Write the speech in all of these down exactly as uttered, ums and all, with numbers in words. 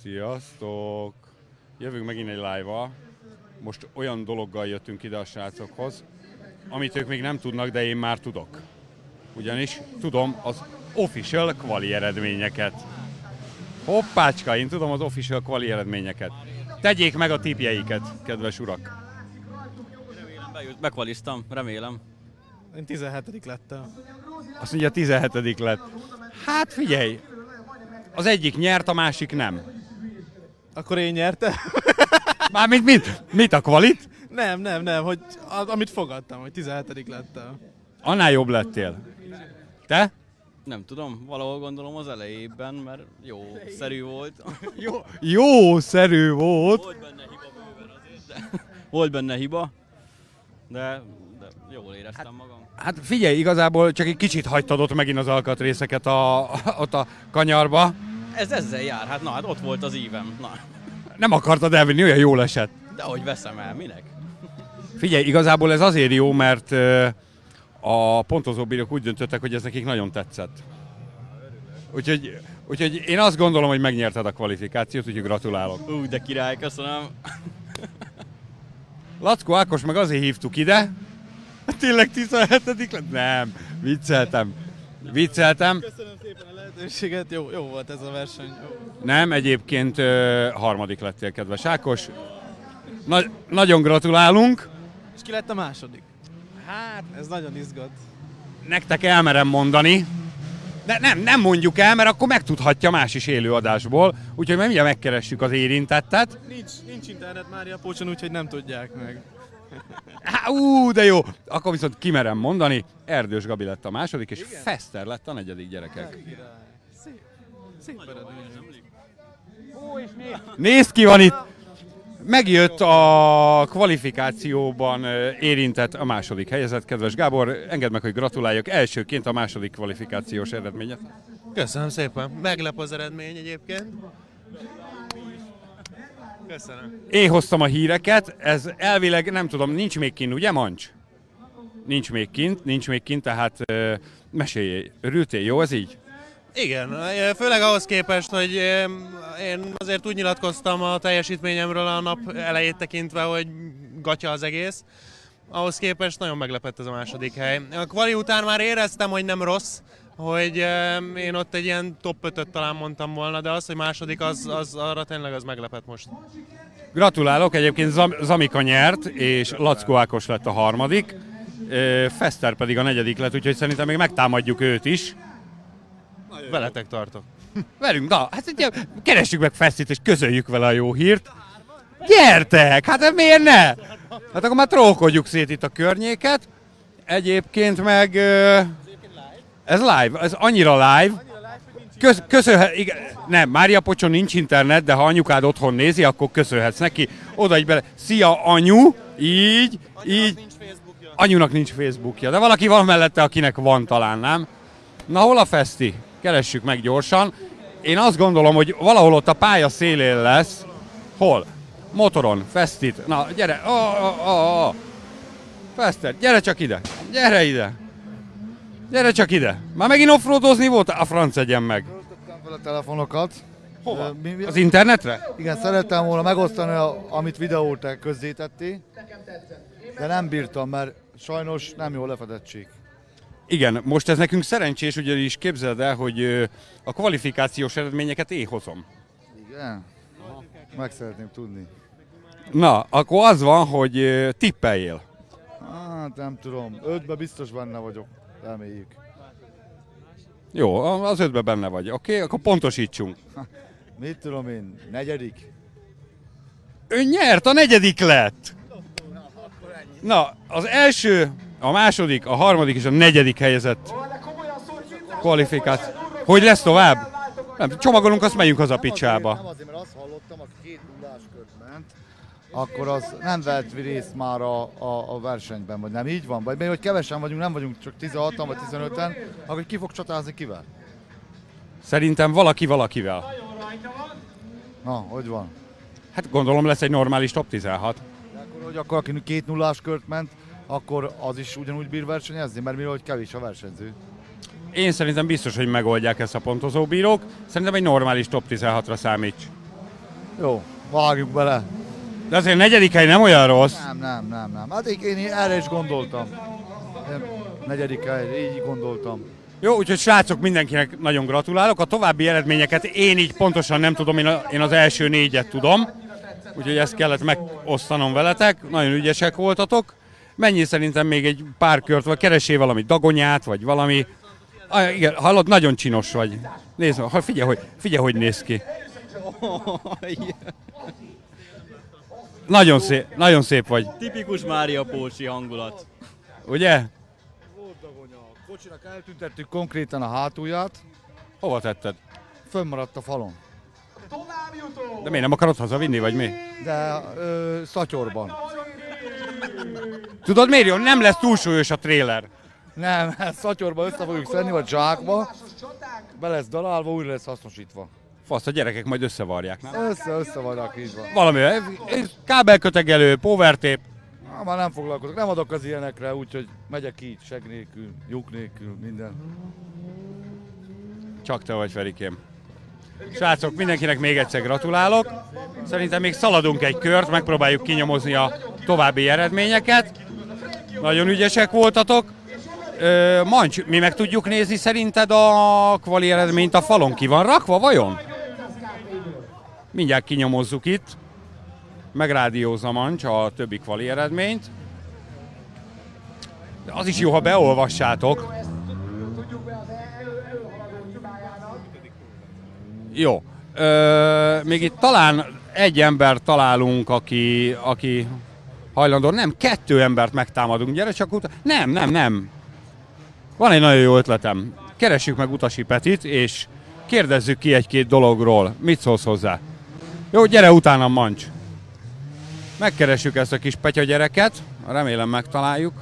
Sziasztok! Jövünk megint egy live-val. Most olyan dologgal jöttünk ide a srácokhoz, amit ők még nem tudnak, de én már tudok. Ugyanis tudom az official quali eredményeket. Hoppácska, én tudom az official quali eredményeket. Tegyék meg a tipjeiket, kedves urak! Remélem bejött, megvaliztam, remélem. Én tizenhetedik lettem. Azt mondja, tizenhetedik lett. Hát figyelj! Az egyik nyert, a másik nem. Akkor én nyertem? Mármint mit? Mit a kvalit? Nem, nem, nem, hogy az, amit fogadtam, hogy tizenhetedik lettem. Annál jobb lettél. Te? Nem tudom, valahol gondolom az elejében, mert jó, szerű volt. Jó, jó szerű volt. Volt benne hiba bőven azért, de... Volt benne hiba, de, de jól éreztem hát, magam. Hát figyelj, igazából csak egy kicsit hagytad ott megint az alkatrészeket a, a, ott a kanyarba. Ez ezzel jár, hát na, hát ott volt az ívem. Na. Nem akartad elvinni, olyan jól esett. De hogy veszem el, minek? Figyelj, igazából ez azért jó, mert a pontozóbírók úgy döntöttek, hogy ez nekik nagyon tetszett. Úgyhogy, úgyhogy én azt gondolom, hogy megnyerted a kvalifikációt, úgyhogy gratulálok. Ú, de király, köszönöm. Lackó Ákos meg azért hívtuk ide. Tényleg tizenhetedik lett? Nem, vicceltem. Vicceltem. Köszönöm szépen a lehetőséget, jó, jó volt ez a verseny. Jó. Nem, egyébként ö, harmadik lettél, kedves Ákos. Na, nagyon gratulálunk. És ki lett a második? Hát, ez nagyon izgat. Nektek elmerem mondani. De nem, nem mondjuk el, mert akkor megtudhatja más is élőadásból. Úgyhogy mindjárt megkeressük az érintettet. Nincs, nincs internet Mária Pócson, úgyhogy nem tudják meg. Há, ú, de jó. Akkor viszont kimerem mondani. Erdős Gabi lett a második, és igen? Feszter lett a negyedik, gyerekek. Szép, szép eredmény. Nézd ki van itt! Megjött a kvalifikációban érintett a második helyezett, kedves Gábor. Engedd meg, hogy gratuláljak elsőként a második kvalifikációs eredményet. Köszönöm szépen. Meglep az eredmény egyébként. Köszönöm. Én hoztam a híreket, ez elvileg nem tudom, nincs még kint, ugye Mancs? Nincs még kint, nincs még kint, tehát uh, mesélj, örültél, jó ez így? Igen, főleg ahhoz képest, hogy én azért úgy nyilatkoztam a teljesítményemről a nap elejét tekintve, hogy gatya az egész. Ahhoz képest nagyon meglepett ez a második hely. A kvali után már éreztem, hogy nem rossz, hogy én ott egy ilyen top ötöt talán mondtam volna, de az, hogy második, az, az arra tényleg az meglepett most. Gratulálok, egyébként Zam Zamika nyert, és Lackó Ákos lett a harmadik, Feszter pedig a negyedik lett, úgyhogy szerintem még megtámadjuk őt is. Veletek tartok. Velünk, na, hát ugye, keressük meg Festit és közöljük vele a jó hírt. Gyertek, hát miért ne? Hát akkor már trókodjuk szét itt a környéket. Egyébként meg... Ez live, ez annyira live. Köz, köszönhet, igen, nem, Mária Pocson nincs internet, de ha anyukád otthon nézi, akkor köszönhetsz neki. Odaadj bele, szia anyu, így, így. Anyunak nincs Facebookja, de valaki van mellette, akinek van talán, nem? Na hol a Feszti? Keressük meg gyorsan. Én azt gondolom, hogy valahol ott a pálya szélén lesz. Hol? Motoron, Fesztit. Na, gyere. Oh, oh, oh, oh. Feszter, gyere csak ide. Gyere ide. Gyere csak ide. Már megint offroadozni volt? A franc egyen meg. Töltöttem fel a telefonokat. Hova? Mi, mi, Az internetre? igen, szerettem volna megosztani, a, amit videót közzétettél, de nem bírtam, mert sajnos nem jó lefedettség. Igen, most ez nekünk szerencsés, ugyanis képzeld el, hogy a kvalifikációs eredményeket én hozom. Igen? Meg szeretném tudni. Na, akkor az van, hogy tippeljél. Hát nem tudom, ötbe biztos benne vagyok, reméljük. Jó, az ötbe benne vagy, oké? Okay? Akkor pontosítsunk. Mit tudom én, negyedik? Ő nyert, a negyedik lett! Na, az első, a második, a harmadik és a negyedik helyezett kvalifikáció. Hogy lesz tovább? Nem, csomagolunk, azt megyünk haza picsába. Nem azért, mert azt hallottam, aki két nullás kört ment, akkor az nem vett részt már a, a, a versenyben, vagy nem így van? Vagy még, hogy kevesen vagyunk, nem vagyunk csak tizenhatan vagy tizenöten, akkor ki fog csatázni kivel? Szerintem valaki valakivel. Na, hogy van? Hát gondolom lesz egy normális top tizenhat. De akkor, hogy akkor aki két nullás kört ment, akkor az is ugyanúgy bír versenyezni, mert mivel hogy kevés a versenyző. Én szerintem biztos, hogy megoldják ezt a pontozóbírók. Szerintem egy normális top tizenhatra számíts. Jó, vágjuk bele. De azért a negyedik hely nem olyan rossz. Nem, nem, nem, nem. Hát én, én erre is gondoltam. Nem, negyedik helyre, így gondoltam. Jó, úgyhogy srácok, mindenkinek nagyon gratulálok. A további eredményeket én így pontosan nem tudom, én, a, én az első négyet tudom. Úgyhogy ezt kellett megosztanom veletek. Nagyon ügyesek voltatok. Mennyi szerintem még egy pár kört, vagy keresél valami dagonyát, vagy valami. Ah, igen, hallod, nagyon csinos vagy. Nézd, figyelj, hogy, figyelj, hogy néz ki. Nagyon szép, nagyon szép vagy. Tipikus Mária Pócsi hangulat. Ugye? Volt dagonya. A kocsinak eltüntettük konkrétan a hátulját. Hova tetted? Fönnmaradt a falon. De miért nem akarod hazavinni, vagy mi? De ö, szatyorban. Tudod miért jó? Nem lesz túlsúlyos a tréler. Nem, szatyorba össze fogjuk szedni, vagy zsákba. Be lesz darálva, újra lesz hasznosítva. Fasz, a gyerekek majd összevarják, nem? Össze, össze vannak, így van. Valami, kábelkötegelő, powertape. Na, már nem foglalkozok, nem adok az ilyenekre, úgyhogy megyek így, seg nélkül, lyuk nélkül, minden. Csak te vagy, Ferikém. Srácok, mindenkinek még egyszer gratulálok. Szerintem még szaladunk egy kört, megpróbáljuk kinyomozni a további eredményeket. Nagyon ügyesek voltatok. Ö, Mancs, mi meg tudjuk nézni szerinted a kvali eredményt a falon? Ki van rakva, vajon? Mindjárt kinyomozzuk itt. Megrádiózza Mancs a többi kvali eredményt. De az is jó, ha beolvassátok. Jó. Ö, még itt talán egy ember találunk, aki, aki hajlandó. Nem, kettő embert megtámadunk. Gyere csak utána. Nem, nem, nem. Van egy nagyon jó ötletem. Keressük meg Utasi Petit, és kérdezzük ki egy-két dologról. Mit szólsz hozzá? Jó, gyere utána, Mancs. Megkeressük ezt a kis petya gyereket. Remélem megtaláljuk.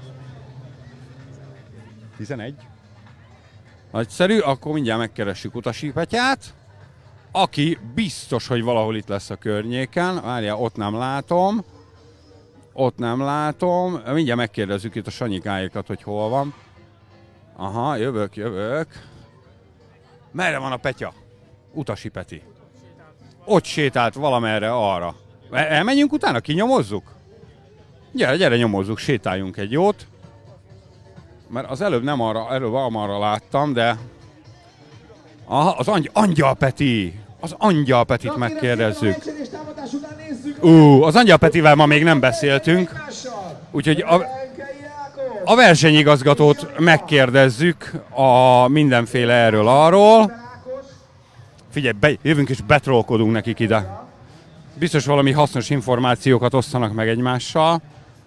tizenegy. Nagyszerű, akkor mindjárt megkeressük Utasi Petyát, aki biztos, hogy valahol itt lesz a környéken. Várjál, ott nem látom. Ott nem látom. Mindjárt megkérdezzük itt a Sanyikáékat, hogy hol van. Aha, jövök, jövök. Merre van a Petya? Utasi Peti. Ott sétált valamerre arra. Elmenjünk utána, kinyomozzuk? Gyere, gyere, nyomozzuk, sétáljunk egy jót. Mert az előbb nem arra, előbb arra láttam, de... Aha, az angy Angyal Peti! Az Angyal Petit megkérdezzük. Ú, az Angyal Petivel ma még nem beszéltünk. Úgyhogy a, a versenyigazgatót megkérdezzük a mindenféle erről-arról. Figyelj, be, jövünk és betrolkodunk nekik ide. Biztos valami hasznos információkat osztanak meg egymással.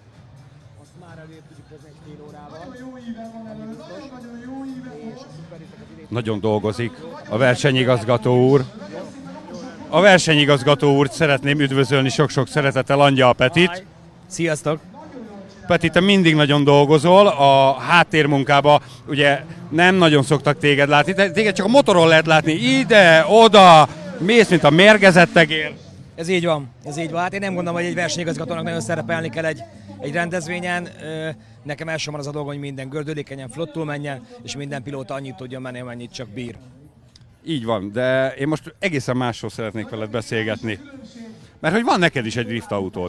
Nagyon dolgozik a versenyigazgató úr. A versenyigazgató úrt szeretném üdvözölni sok-sok szeretettel, Angyal Petit. Sziasztok! Peti, te mindig nagyon dolgozol a háttérmunkába, ugye nem nagyon szoktak téged látni, téged csak a motoron lehet látni, ide, oda, mész, mint a mérgezett tegér. Ez így van, ez így van. Hát én nem gondolom, hogy egy versenyigazgatónak nagyon szerepelni kell egy, egy rendezvényen. Nekem elsősorban az a dolgom, hogy minden gördülékenyen, flottul menjen, és minden pilóta annyit tudjon menni, amennyit csak bír. Így van, de én most egészen másról szeretnék veled beszélgetni. Mert hogy van neked is egy drift autód.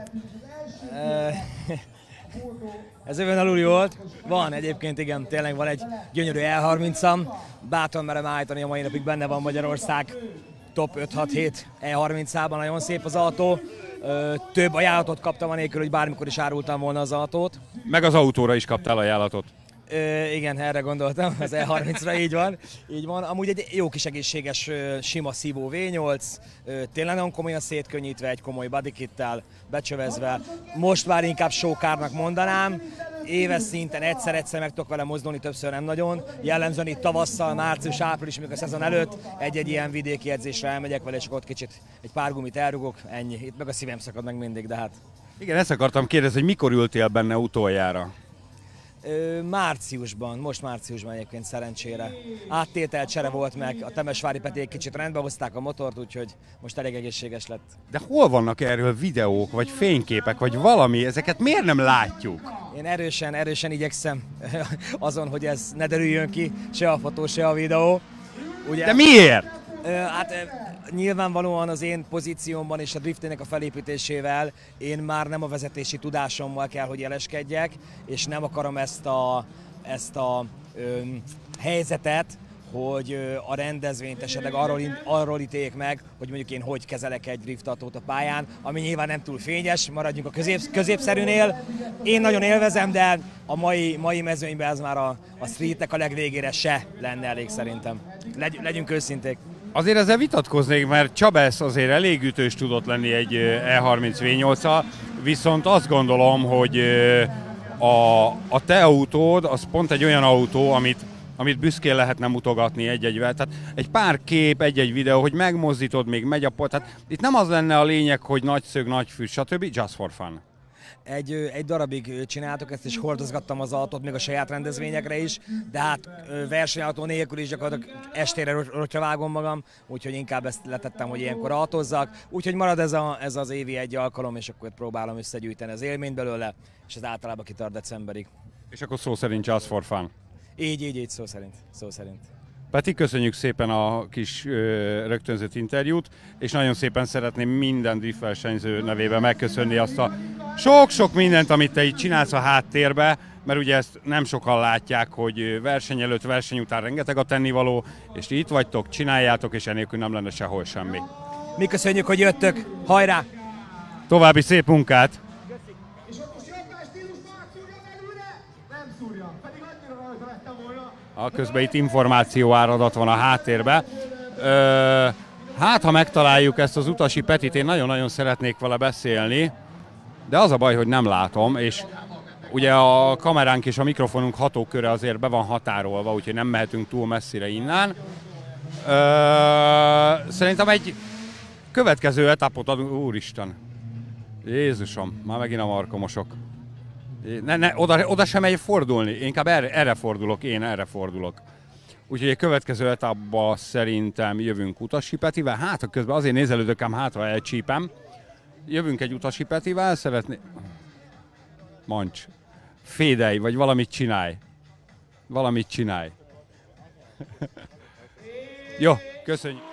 Ez övön alul volt. Van egyébként, igen, tényleg van egy gyönyörű E harmincam. Bátran merem állítani, a mai napig benne van Magyarország top öt hat hét E harmincában, nagyon szép az autó. Több ajánlatot kaptam anélkül, hogy bármikor is árultam volna az autót. Meg az autóra is kaptál ajánlatot. Ö, igen, erre gondoltam, az E harmincra így van. Így van. Amúgy egy jó kis egészséges, sima szívó vé nyolc, tényleg nagyon komolyan szétkönnyítve, egy komoly bodykittel, becsövezve. Most már inkább sókárnak mondanám, éves szinten egyszer-egyszer meg tudok vele mozdulni, többször nem nagyon. Jellemzően itt tavasszal, március, április, mikor a szezon előtt egy-egy ilyen vidéki edzésre elmegyek vele, és akkor ott kicsit egy pár gumit elrugok, ennyi. Itt meg a szívem szakad meg mindig, de hát... Igen, ezt akartam kérdezni, hogy mikor ültél benne utoljára? Ö, márciusban, most márciusban egyébként szerencsére. Áttétel csere volt meg, a Temesvári Peték kicsit rendbe hozták a motort, úgyhogy most elég egészséges lett. De hol vannak erről videók, vagy fényképek, vagy valami? Ezeket miért nem látjuk? Én erősen, erősen igyekszem azon, hogy ez ne derüljön ki, se a fotó, se a videó. Ugye, De miért? Ö, Hát ö, nyilvánvalóan az én pozíciómban és a driftének a felépítésével én már nem a vezetési tudásommal kell, hogy jeleskedjek, és nem akarom ezt a, ezt a ö, helyzetet, hogy ö, a rendezvényt esetleg arról, in- arról ítéljék meg, hogy mondjuk én hogy kezelek egy driftatót a pályán, ami nyilván nem túl fényes, maradjunk a közép, középszerűnél. Én nagyon élvezem, de a mai, mai mezőnyben ez már a, a streetnek a legvégére se lenne elég szerintem. Legy, legyünk őszinték. Azért ezzel vitatkoznék, mert Csabesz azért elég ütős tudott lenni egy E harminc vé nyolccal, viszont azt gondolom, hogy a, a te autód az pont egy olyan autó, amit, amit büszkén lehetne mutogatni egy-egyvel. Tehát egy pár kép, egy-egy videó, hogy megmozdítod, még megy a pot. Tehát itt nem az lenne a lényeg, hogy nagy szög, nagy fű, stb. Just for fun. Egy, ö, egy darabig csináltok ezt, és hordozgattam az autót még a saját rendezvényekre is, de hát ö, versenyautó nélkül is gyakorlatilag estére rotyra vágom magam, úgyhogy inkább ezt letettem, hogy ilyenkor autózzak. Úgyhogy marad ez, a, ez az évi egy alkalom, és akkor próbálom összegyűjteni az élményt belőle, és ez általában kitart decemberig. És akkor szó szerint just for fun. Így, így, így, szó szerint. Szó szerint. Peti, köszönjük szépen a kis ö, rögtönzött interjút, és nagyon szépen szeretném minden drift versenyző nevében megköszönni azt a sok-sok mindent, amit te itt csinálsz a háttérbe, mert ugye ezt nem sokan látják, hogy verseny előtt, verseny után rengeteg a tennivaló, és ti itt vagytok, csináljátok, és enélkül nem lenne sehol semmi. Mi köszönjük, hogy jöttök, hajrá! További szép munkát! A közben itt információ áradat van a háttérben. Ö, hát, ha megtaláljuk ezt az utasi Petit, én nagyon-nagyon szeretnék vele beszélni, de az a baj, hogy nem látom, és ugye a kameránk és a mikrofonunk hatóköre azért be van határolva, úgyhogy nem mehetünk túl messzire innen. Ö, szerintem egy következő etapot adunk. Úristen! Jézusom, már megint a markomosok. Ne, ne, oda, oda sem megy fordulni, én inkább erre, erre fordulok, én erre fordulok. Úgyhogy a következő etapban szerintem jövünk Utasi Petivel, hát közben azért nézelődök, ám hátra elcsípem. Jövünk egy Utasi Petivel, szeretné... Mancs. Fédelj, vagy valamit csinálj. Valamit csinálj. Jó, köszönjük.